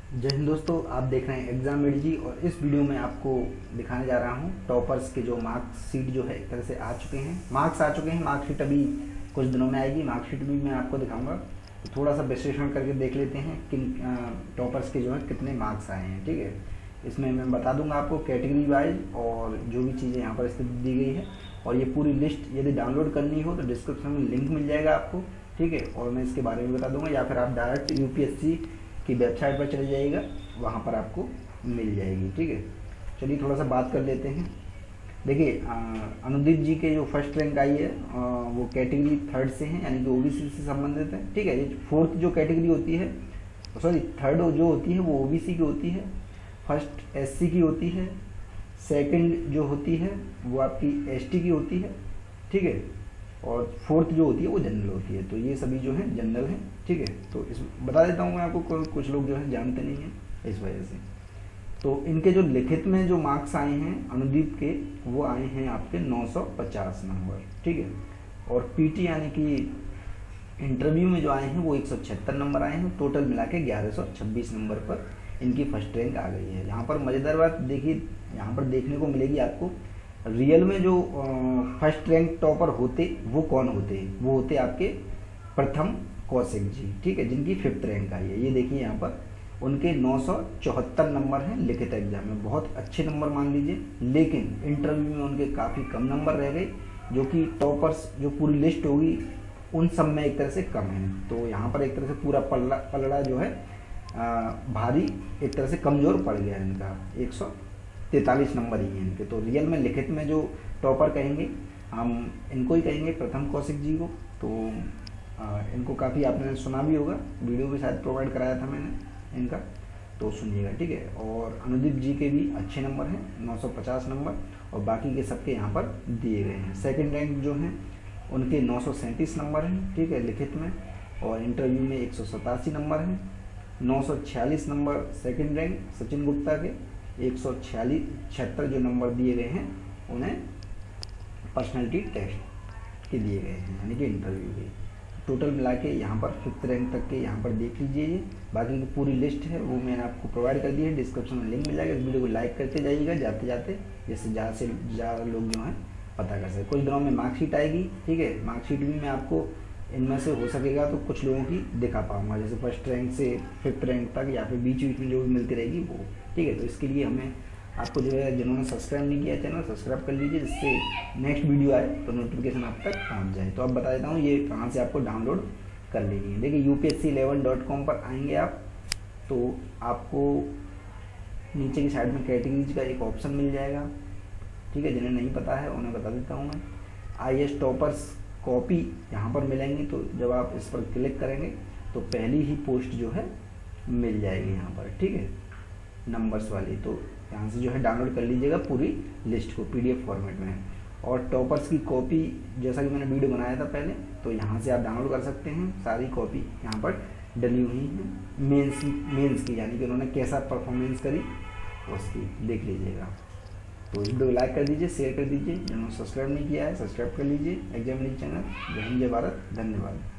जय हिंद दोस्तों, आप देख रहे हैं एग्जाम मेडी और इस वीडियो में आपको दिखाने जा रहा हूं टॉपर्स के जो मार्क्स शीट जो है एक तरह से आ चुके हैं। मार्क्स आ चुके हैं, मार्कशीट अभी कुछ दिनों में आएगी। मार्कशीट भी मैं आपको दिखाऊंगा, तो थोड़ा सा विश्लेषण करके देख लेते हैं किन टॉपर्स के जो है कितने मार्क्स आए हैं। ठीक है, इसमें मैं बता दूंगा आपको कैटेगरी वाइज और जो भी चीज़ें यहाँ पर स्थित दी गई है। और ये पूरी लिस्ट यदि डाउनलोड करनी हो तो डिस्क्रिप्शन में लिंक मिल जाएगा आपको। ठीक है, और मैं इसके बारे में बता दूंगा, या फिर आप डायरेक्ट यूपीएससी की वेबसाइट पर चले जाइएगा, वहाँ पर आपको मिल जाएगी। ठीक है, चलिए थोड़ा सा बात कर लेते हैं। देखिए, अनुदीप जी के जो फर्स्ट रैंक आई है वो कैटेगरी थर्ड से हैं, यानी कि ओबीसी से संबंधित है। ठीक है, ये फोर्थ जो कैटेगरी होती है, सॉरी थर्ड जो होती है वो ओबीसी की होती है, फर्स्ट एससी की होती है, सेकंड जो होती है वो आपकी एसटी की होती है। ठीक है, और फोर्थ जो होती है वो जनरल होती है। तो ये सभी जो है जनरल हैं। ठीक है, तो इस बता देता हूँ मैं आपको, कुछ लोग जो है जानते नहीं हैं इस वजह से। तो इनके जो लिखित में जो मार्क्स आए हैं अनुदीप के, वो आए हैं आपके 950 नंबर। ठीक है, और पीटी यानी कि इंटरव्यू में जो आए हैं वो 176 नंबर आए हैं। टोटल मिला के 1126 नंबर पर इनकी फर्स्ट रैंक आ गई है। यहाँ पर मज़ेदार बात देखिए, यहाँ पर देखने को मिलेगी आपको, रियल में जो फर्स्ट रैंक टॉपर होते वो कौन होते हैं, वो होते आपके प्रथम कौशिक जी। ठीक है, जिनकी फिफ्थ रैंक आई है। ये देखिए यहाँ पर उनके 974 नंबर हैं लिखित एग्जाम में, बहुत अच्छे नंबर मान लीजिए। लेकिन इंटरव्यू में उनके काफ़ी कम नंबर रह गए, जो कि टॉपर्स जो पूरी लिस्ट होगी उन सब में एक तरह से कम है। तो यहाँ पर एक तरह से पूरा पलड़ा जो है भारी एक तरह से कमज़ोर पड़ गया है इनका। 143 नंबर ही हैं इनके। तो रियल में लिखित में जो टॉपर कहेंगे हम इनको ही कहेंगे, प्रथम कौशिक जी को। तो इनको काफ़ी आपने सुना भी होगा, वीडियो भी शायद प्रोवाइड कराया था मैंने इनका, तो सुनिएगा। ठीक है, और अनुदीप जी के भी अच्छे नंबर हैं 950 नंबर, और बाकी के सबके यहाँ पर दिए गए हैं। सेकंड रैंक जो हैं उनके 937 नंबर हैं। ठीक है, लिखित में, और इंटरव्यू में 187 नंबर हैं। 946 number second rank Sachin Gupta के, 176 जो नंबर दिए गए हैं उन्हें पर्सनैलिटी टेस्ट के दिए गए हैं, यानी कि इंटरव्यू के। टोटल मिला के यहाँ पर फिफ्थ रैंक तक के यहाँ पर देख लीजिए। ये बाकी की पूरी लिस्ट है वो मैंने आपको प्रोवाइड कर दी है, डिस्क्रिप्शन में लिंक मिल जाएगा। इस वीडियो को लाइक करते जाइएगा जाते जाते, जैसे ज़्यादा से ज़्यादा लोग जो हैं पता कर सकें। कुछ दिनों में मार्कशीट आएगी। ठीक है, मार्कशीट भी मैं आपको इनमें से हो सकेगा तो कुछ लोगों की दिखा पाऊंगा, जैसे फर्स्ट रैंक से फिफ्थ रैंक तक, या फिर बीच बीच में जो भी मिलती रहेगी वो। ठीक है, तो इसके लिए हमें आपको जो है, जिन्होंने सब्सक्राइब नहीं किया चैनल सब्सक्राइब कर लीजिए, जिससे नेक्स्ट वीडियो आए तो नोटिफिकेशन आप तक पहुंच जाए। तो अब बता देता हूँ ये कहाँ से आपको डाउनलोड कर लेनी है। देखिए upsc11.com पर आएंगे आप, तो आपको नीचे की साइड में कैटेगरीज का एक ऑप्शन मिल जाएगा। ठीक है, जिन्हें नहीं पता है उन्हें बता देता हूँ मैं। IAS टॉपर्स कॉपी यहाँ पर मिलेंगी, तो जब आप इस पर क्लिक करेंगे तो पहली ही पोस्ट जो है मिल जाएगी यहाँ पर। ठीक है, नंबर्स वाली। तो यहाँ से जो है डाउनलोड कर लीजिएगा पूरी लिस्ट को PDF फॉर्मेट में। और टॉपर्स की कॉपी जैसा कि मैंने वीडियो बनाया था पहले, तो यहाँ से आप डाउनलोड कर सकते हैं। सारी कॉपी यहाँ पर डली हुई हैं मेंस की, यानी कि उन्होंने कैसा परफॉर्मेंस करी उसकी देख लीजिएगा। तो वीडियो को लाइक कर दीजिए, शेयर कर दीजिए। जिन्होंने सब्सक्राइब नहीं किया है सब्सक्राइब कर लीजिए एग्जाम मेडी चैनल। जय हिंद, जय भारत, धन्यवाद।